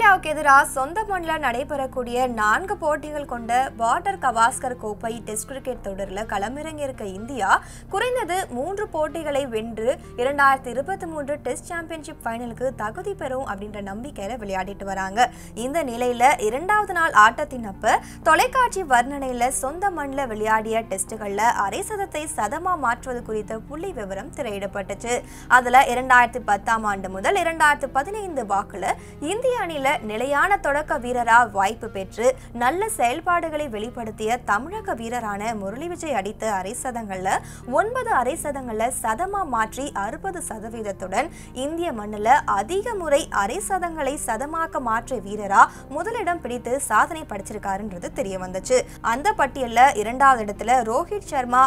தென்னிந்தியாவுக்கு எதிராக சொந்த மண்ணில் நடைபெறக்கூடிய 4 போட்டிகள் கொண்ட பார்டர் கவாஸ்கர் கோப்பை டெஸ்ட் கிரிக்கெட் தொடரில் களமிறங்கியிருக்க இந்தியா குறைந்தது 3 போட்டிகளை வென்று 2023 டெஸ்ட் சாம்பியன்ஷிப் ஃபைனலுக்கு தகுதி பெறும் அப்படின்ற நம்பிக்கையில விளையாடிட்டு வராங்க. இந்த நிலையில 2வது நாள் ஆட்டத்தின் அப்ப தொலைக்காட்சி வர்ணனையில சொந்த மண்ணில் விளையாடிய டெஸ்டுகள்ல அரை சதத்தை சதமா மாற்றுவது குறித்த புள்ளி விவரம் திரையிடப்பட்டுச்சு. அதுல 2010ஆம் ஆண்டு முதல் 2015 வாக்குல இந்திய அணியில நிலையான தொடக்க வீரரா வாய்ப்பு பெற்று நல்ல செயல்பாடுகளை வெளிப்படுத்திய தமிழக வீரரான முரளி விஜய் அடித்த அரை சதங்கள்ல 9 அரை சதங்கள்ல சதமா மாற்றி 60%துடன் இந்திய மண்ணில் அதிக முறை அரை சதங்களை சதமாக்க மாற்றிய வீரரா முதலிடம் பிடித்து சாதனை படைச்சிருக்காருன்றது தெரிய வந்துச்சு. அந்த பட்டியல்ல 2வது இடத்துல ரோஹித் சர்மா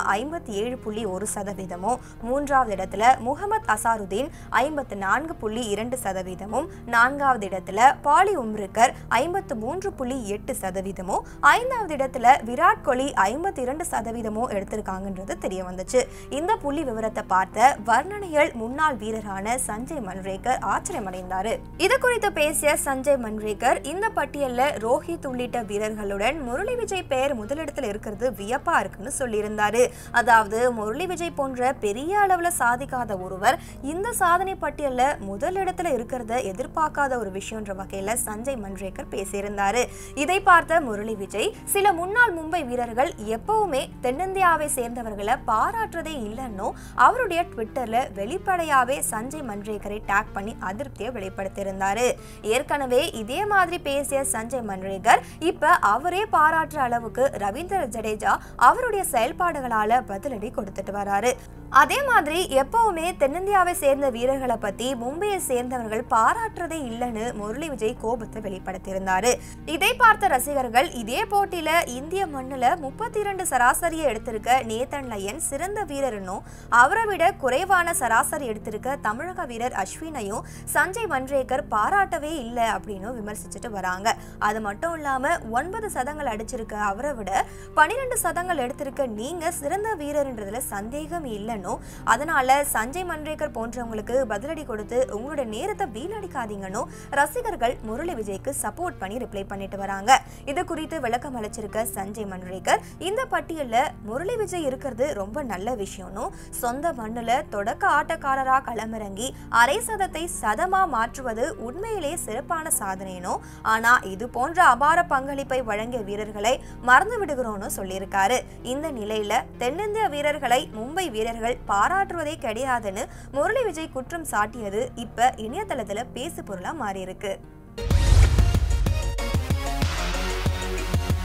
57.1%, 3வது இடத்துல முகமது அசாருதீன் 54.2%, 4வது இடத்துல பாலி உம்ரிக்கர் 53.8%, 5வது இடத்துல விராட் கோலி 52% எடுத்திருக்காங்கன்றது தெரிய வந்துச்சு. இந்த புள்ளி விவரத்தை பார்த்த வர்ணனையில் முன்னாள் வீரரான சஞ்சய் மன்ரேக்கர் ஆச்சரியமடைந்தாரு. இது குறித்து பேசிய சஞ்சய் மன்ரேக்கர் இந்த பட்டியல்ல ரோஹித் உள்ளிட்ட வீரர்களுடன் முரளி விஜய் பெயர் முதலிடத்தில் இருக்கிறது வியப்பா இருக்குன்னு சொல்லியிருந்தாரு. அதாவது முரளி விஜய் போன்ற பெரிய அளவுல சாதிக்காத ஒருவர் இந்த சாதனை பட்டியல்ல முதலிடத்துல இருக்கிறத எதிர்பார்க்காத ஒரு விஷயம்ன்ற வகையில சஞ்சய் மன்ரேக்கர் பேசியிருந்தாரு. இதை பார்த்த முரளி விஜய் சில முன்னாள் மும்பை வீரர்கள் எப்பவுமே தென்னிந்தியாவை சேர்ந்தவர்களை பாராட்டுறதே இல்லைன்னு அவருடைய ட்விட்டர்ல வெளிப்படையாவே சஞ்சய் மன்ரேக்கரை டேக் பண்ணி அதிருப்தியை வெளிப்படுத்தியிருந்தாரு. ஏற்கனவே இதே மாதிரி பேசிய சஞ்சய் மன்ரேக்கர் இப்ப அவரே பாராட்டுற அளவுக்கு ரவீந்திர ஜடேஜா அவருடைய செயல்பாடுகளால பதிலடி கொடுத்துட்டு வராரு. அதே மாதிரி எப்பவுமே தென்னிந்தியாவை சேர்ந்த வீரர்களை பத்தி மும்பையை சேர்ந்தவர்கள் பாராட்டுறதே இல்லைன்னு முரளி விஜய் கோபத்தை வெளிப்படுத்தியிருந்தாரு. இதை பார்த்த ரசிகர்கள் இதே போட்டியில இந்திய மண்ணுல 32 சராசரியை எடுத்திருக்க நேதன் லயன் சிறந்த வீரர்னும் அவரை விட குறைவான சராசரி எடுத்திருக்க தமிழக வீரர் அஸ்வினையும் சஞ்சய் மன்ரேக்கர் பாராட்டவே இல்லை அப்படின்னு விமர்சிச்சுட்டு வராங்க. அது மட்டும் இல்லாம 9 சதங்கள் அடிச்சிருக்க அவரை விட 12 சதங்கள் எடுத்திருக்க நீங்க சிறந்த வீரர்ன்றதுல சந்தேகம் இல்லை. அதனால சஞ்சய் மன்ரேக்கர் போன்றவங்களுக்கு பதிலடி கொடுத்து உங்களோட நேரத்தை வீணடிக்காதீங்கன்னு ரசிகர்கள் முரளி விஜய்க்கு சப்போர்ட் பண்ணி ரிப்ளை பண்ணிட்டு வராங்க. இது குறித்து விளக்கம் அளிச்சிருக்க சஞ்சய் மன்ரேக்கர் இந்த பட்டியல்ல முரளி விஜய் இருக்கிறது ரொம்ப நல்ல விஷயம்னு சொந்த மண்ணுல தொடக்க ஆட்டக்காரரா களமிறங்கி அரை சதத்தை சதமா மாற்றுவது உண்மையிலே சிறப்பான சாதனைனோ, ஆனா இது போன்ற அபார பங்களிப்பை வழங்கிய வீரர்களை மறந்து விடுகிறோம்னு சொல்லியிருக்காரு. இந்த நிலையில தென்னிந்திய வீரர்களை மும்பை வீரர்கள் பாராட்டுவதே கிடையாதுன்னு முரளி விஜய் குற்றம் சாட்டியது இப்ப இணையதளத்துல பேசு பொருளா மாறி இருக்கு.